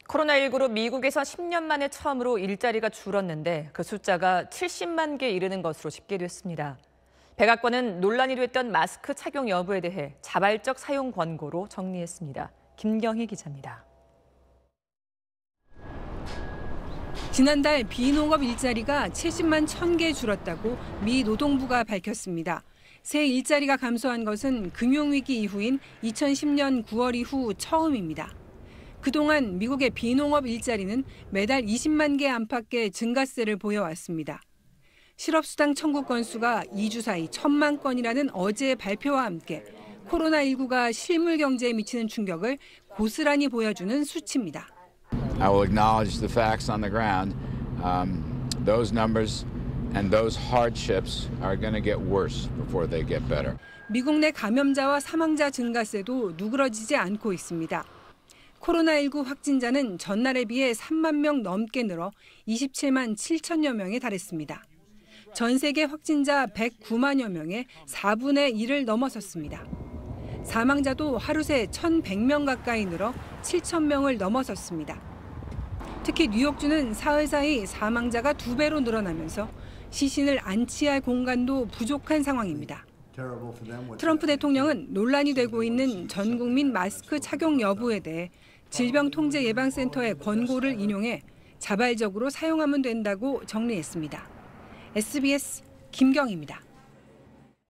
코로나19로 미국에서 10년 만에 처음으로 일자리가 줄었는데 그 숫자가 70만 개에 이르는 것으로 집계됐습니다. 백악관은 논란이 됐던 마스크 착용 여부에 대해 자발적 사용 권고로 정리했습니다. 김경희 기자입니다. 지난달 비농업 일자리가 70만 1,000개 줄었다고 미 노동부가 밝혔습니다. 새 일자리가 감소한 것은 금융위기 이후인 2010년 9월 이후 처음입니다. 그동안 미국의 비농업 일자리는 매달 20만 개 안팎의 증가세를 보여왔습니다. 실업수당 청구 건수가 2주 사이 1,000만 건이라는 어제의 발표와 함께 코로나19가 실물 경제에 미치는 충격을 고스란히 보여주는 수치입니다. I will acknowledge the facts on the ground. Those numbers and those hardships are going to get worse before they get better. 미국 내 감염자와 사망자 증가세도 누그러지지 않고 있습니다. 코로나19 확진자는 전날에 비해 3만 명 넘게 늘어 27만 7천여 명에 달했습니다. 전 세계 확진자 109만여 명의 4분의 1을 넘어섰습니다. 사망자도 하루 새 1,100명 가까이 늘어 7천 명을 넘어섰습니다. 특히 뉴욕주는 사흘 사이 사망자가 2배로 늘어나면서 시신을 안치할 공간도 부족한 상황입니다. 트럼프 대통령은 논란이 되고 있는 전 국민 마스크 착용 여부에 대해 질병통제예방센터의 권고를 인용해 자발적으로 사용하면 된다고 정리했습니다. SBS 김경희입니다.